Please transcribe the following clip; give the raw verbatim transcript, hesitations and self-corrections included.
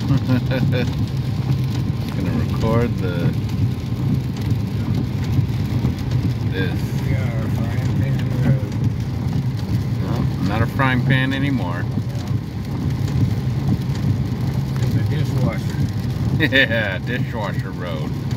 Gonna record the this. We are a frying pan in the road. No, not a frying pan anymore. In the dishwasher. Yeah, dishwasher road.